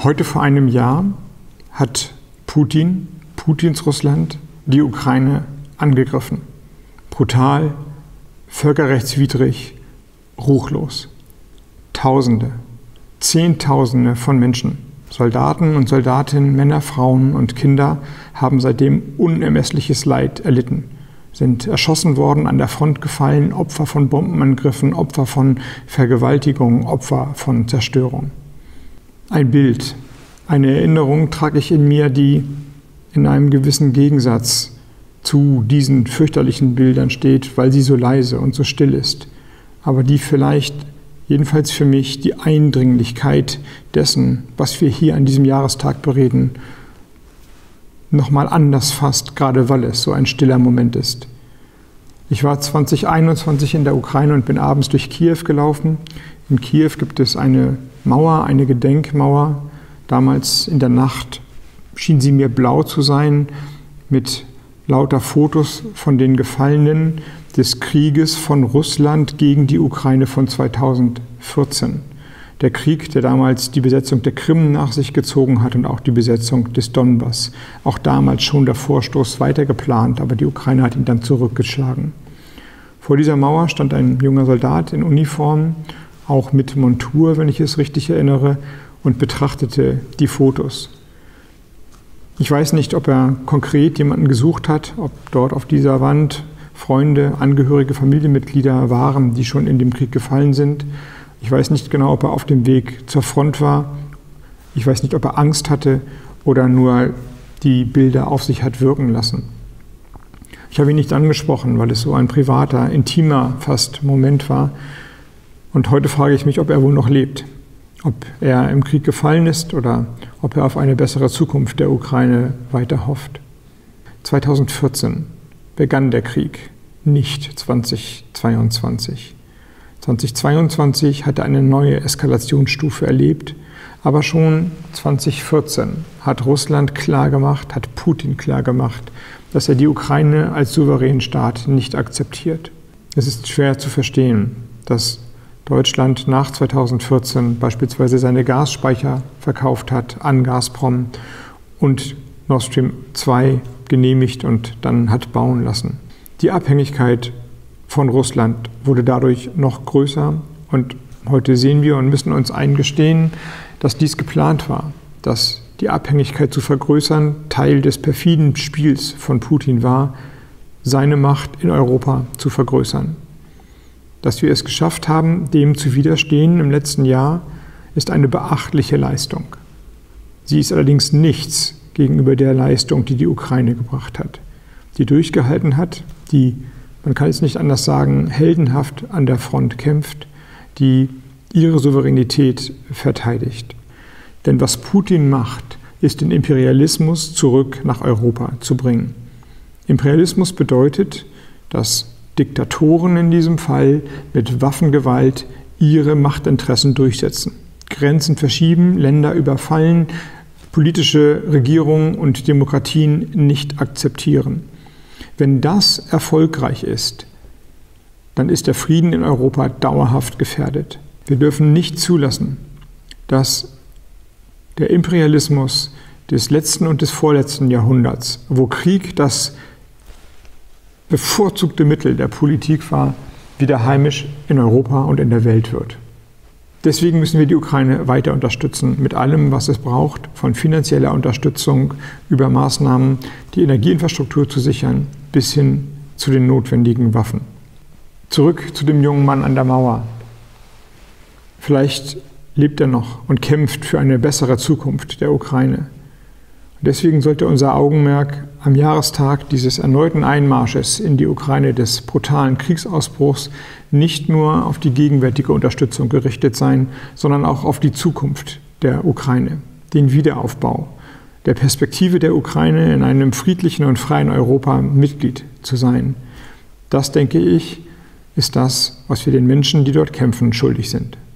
Heute vor einem Jahr hat Putins Russland, die Ukraine angegriffen. Brutal, völkerrechtswidrig, ruchlos. Tausende, Zehntausende von Menschen, Soldaten und Soldatinnen, Männer, Frauen und Kinder haben seitdem unermessliches Leid erlitten, sind erschossen worden, an der Front gefallen, Opfer von Bombenangriffen, Opfer von Vergewaltigungen, Opfer von Zerstörung. Ein Bild, eine Erinnerung trage ich in mir, die in einem gewissen Gegensatz zu diesen fürchterlichen Bildern steht, weil sie so leise und so still ist, aber die vielleicht, jedenfalls für mich, die Eindringlichkeit dessen, was wir hier an diesem Jahrestag bereden, nochmal anders fasst, gerade weil es so ein stiller Moment ist. Ich war 2021 in der Ukraine und bin abends durch Kiew gelaufen. In Kiew gibt es eine Mauer, eine Gedenkmauer. Damals in der Nacht schien sie mir blau zu sein, mit lauter Fotos von den Gefallenen des Krieges von Russland gegen die Ukraine von 2014. Der Krieg, der damals die Besetzung der Krim nach sich gezogen hat und auch die Besetzung des Donbass. Auch damals schon der Vorstoß weiter geplant, aber die Ukraine hat ihn dann zurückgeschlagen. Vor dieser Mauer stand ein junger Soldat in Uniform, auch mit Montur, wenn ich es richtig erinnere, und betrachtete die Fotos. Ich weiß nicht, ob er konkret jemanden gesucht hat, ob dort auf dieser Wand Freunde, Angehörige, Familienmitglieder waren, die schon in dem Krieg gefallen sind. Ich weiß nicht genau, ob er auf dem Weg zur Front war. Ich weiß nicht, ob er Angst hatte oder nur die Bilder auf sich hat wirken lassen. Ich habe ihn nicht angesprochen, weil es so ein privater, intimer fast Moment war. Und heute frage ich mich, ob er wohl noch lebt. Ob er im Krieg gefallen ist oder ob er auf eine bessere Zukunft der Ukraine weiter hofft. 2014 begann der Krieg, nicht 2022. 2022 hatte eine neue Eskalationsstufe erlebt, aber schon 2014 hat Russland klargemacht, hat Putin klargemacht, dass er die Ukraine als souveränen Staat nicht akzeptiert. Es ist schwer zu verstehen, dass Deutschland nach 2014 beispielsweise seine Gasspeicher verkauft hat an Gazprom und Nord Stream 2 genehmigt und dann hat bauen lassen. Die Abhängigkeit von Russland wurde dadurch noch größer und heute sehen wir und müssen uns eingestehen, dass dies geplant war, dass die Abhängigkeit zu vergrößern Teil des perfiden Spiels von Putin war, seine Macht in Europa zu vergrößern. Dass wir es geschafft haben, dem zu widerstehen im letzten Jahr, ist eine beachtliche Leistung. Sie ist allerdings nichts gegenüber der Leistung, die die Ukraine gebracht hat, die durchgehalten hat, die, man kann es nicht anders sagen, heldenhaft an der Front kämpft, die ihre Souveränität verteidigt. Denn was Putin macht, ist den Imperialismus zurück nach Europa zu bringen. Imperialismus bedeutet, dass Diktatoren in diesem Fall mit Waffengewalt ihre Machtinteressen durchsetzen, Grenzen verschieben, Länder überfallen, politische Regierungen und Demokratien nicht akzeptieren. Wenn das erfolgreich ist, dann ist der Frieden in Europa dauerhaft gefährdet. Wir dürfen nicht zulassen, dass der Imperialismus des letzten und des vorletzten Jahrhunderts, wo Krieg das bevorzugte Mittel der Politik war, wieder heimisch in Europa und in der Welt wird. Deswegen müssen wir die Ukraine weiter unterstützen mit allem, was es braucht, von finanzieller Unterstützung über Maßnahmen, die Energieinfrastruktur zu sichern, bis hin zu den notwendigen Waffen. Zurück zu dem jungen Mann an der Mauer. Vielleicht lebt er noch und kämpft für eine bessere Zukunft der Ukraine. Deswegen sollte unser Augenmerk am Jahrestag dieses erneuten Einmarsches in die Ukraine des brutalen Kriegsausbruchs nicht nur auf die gegenwärtige Unterstützung gerichtet sein, sondern auch auf die Zukunft der Ukraine, den Wiederaufbau, der Perspektive der Ukraine in einem friedlichen und freien Europa Mitglied zu sein. Das, denke ich, ist das, was wir den Menschen, die dort kämpfen, schuldig sind.